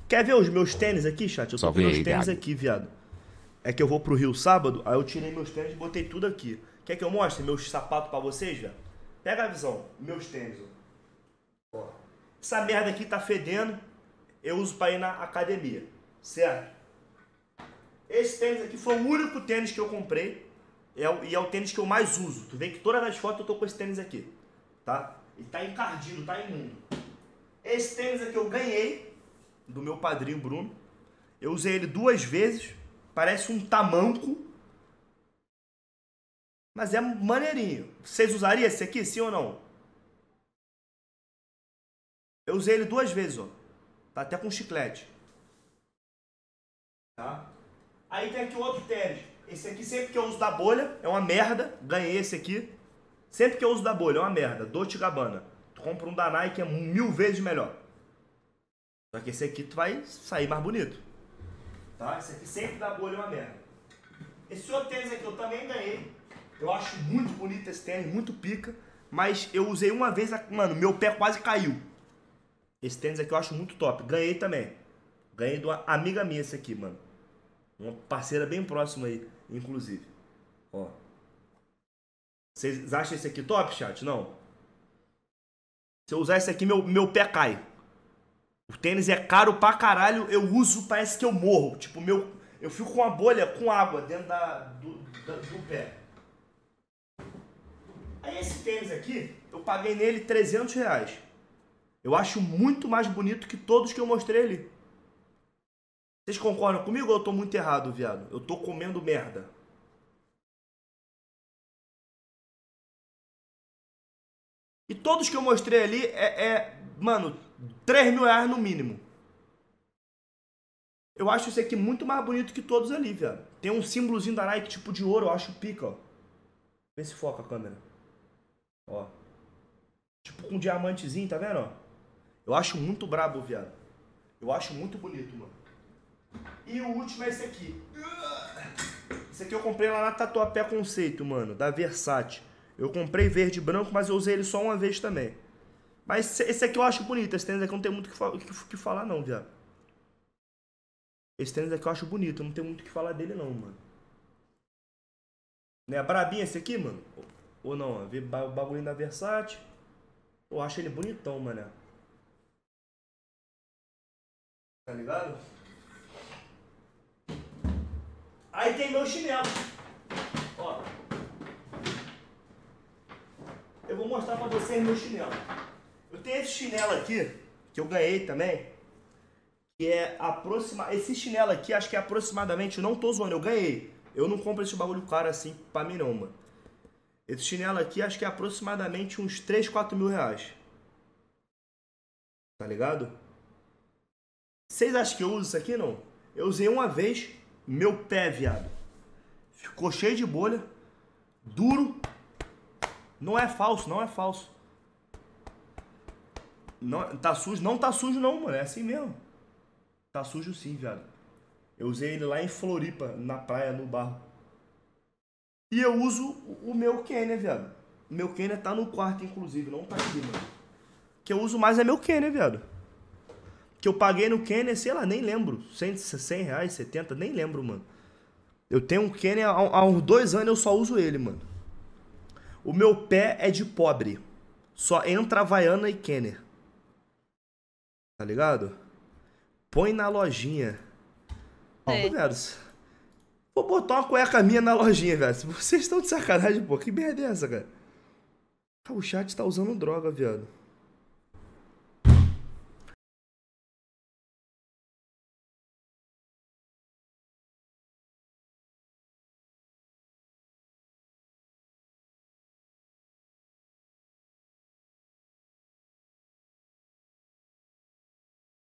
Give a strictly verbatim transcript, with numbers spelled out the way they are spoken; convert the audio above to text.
Quer ver os meus tênis aqui, chat? Eu tô com meus tênis aqui, viado. É que eu vou pro Rio sábado, aí eu tirei meus tênis e botei tudo aqui. Quer que eu mostre meus sapatos pra vocês, velho? Pega a visão, meus tênis, ó. Ó. Essa merda aqui tá fedendo, eu uso pra ir na academia, certo? Esse tênis aqui foi o único tênis que eu comprei, é o, e é o tênis que eu mais uso. Tu vê que todas as fotos eu tô com esse tênis aqui, tá? Ele tá encardido, tá imundo. Esse tênis aqui eu ganhei do meu padrinho Bruno. Eu usei ele duas vezes, parece um tamanco, mas é maneirinho. Vocês usariam esse aqui, sim ou não? Eu usei ele duas vezes, ó. Tá até com chiclete. Tá? Aí tem aqui outro tênis. Esse aqui sempre que eu uso da bolha é uma merda. Ganhei esse aqui. Sempre que eu uso da bolha é uma merda. Dolce e Gabbana. Tu compra um da Nike é mil vezes melhor. Só que esse aqui tu vai sair mais bonito. Tá? Esse aqui sempre da bolha é uma merda. Esse outro tênis aqui eu também ganhei. Eu acho muito bonito esse tênis, muito pica. Mas eu usei uma vez, mano, meu pé quase caiu. Esse tênis aqui eu acho muito top. Ganhei também. Ganhei de uma amiga minha esse aqui, mano. Uma parceira bem próxima aí, inclusive. Ó. Vocês acham esse aqui top, chat? Não. Se eu usar esse aqui, meu, meu pé cai. O tênis é caro pra caralho. Eu uso, parece que eu morro. Tipo, meu, eu fico com uma bolha com água dentro da, do, da, do pé. Aí esse tênis aqui, eu paguei nele trezentos reais. Eu acho muito mais bonito que todos que eu mostrei ali. Vocês concordam comigo ou eu tô muito errado, viado? Eu tô comendo merda. E todos que eu mostrei ali é, é mano, três mil reais no mínimo. Eu acho esse aqui muito mais bonito que todos ali, viado. Tem um símbolozinho da Nike tipo de ouro, eu acho pica, ó. Vê se foca a câmera. Ó. Tipo com um diamantezinho, tá vendo, ó? Eu acho muito brabo, viado. Eu acho muito bonito, mano. E o último é esse aqui. Esse aqui eu comprei lá na Tatuapé Conceito, mano, da Versace. Eu comprei verde e branco, mas eu usei ele só uma vez também. Mas esse aqui eu acho bonito. Esse tênis aqui não tem muito o que, fa que, que falar não, viado. Esse tênis aqui eu acho bonito. Não tem muito o que falar dele não, mano. Não é brabinho esse aqui, mano? Ou não? Vê o bagulho da Versace. Eu acho ele bonitão, mano. Tá ligado? Aí tem meu chinelo. Ó. Eu vou mostrar pra vocês meu chinelo. Eu tenho esse chinelo aqui, que eu ganhei também. Que é aproxima... Esse chinelo aqui, acho que é aproximadamente... Eu não tô zoando, eu ganhei. Eu não compro esse bagulho caro assim pra mim não, mano. Esse chinelo aqui, acho que é aproximadamente uns três, quatro mil reais. Tá ligado? Vocês acham que eu uso isso aqui, não? Eu usei uma vez, meu pé, viado. Ficou cheio de bolha. Duro. Não é falso, não é falso. Não, tá sujo? Não tá sujo não, mano. É assim mesmo. Tá sujo sim, viado. Eu usei ele lá em Floripa, na praia, no barro. E eu uso o meu Kenner, viado. O meu Kenner tá no quarto, inclusive. Não tá aqui, mano. O que eu uso mais é meu Kenner, viado. Que eu paguei no Kenner, sei lá, nem lembro. cem reais, setenta, nem lembro, mano. Eu tenho um Kenner há, há uns dois anos, eu só uso ele, mano. O meu pé é de pobre. Só entra Havaiana e Kenner. Tá ligado? Põe na lojinha. É. Ó, velho. Vou botar uma cueca minha na lojinha, velho. Vocês estão de sacanagem, pô. Que merda é essa, cara? O chat tá usando droga, viado.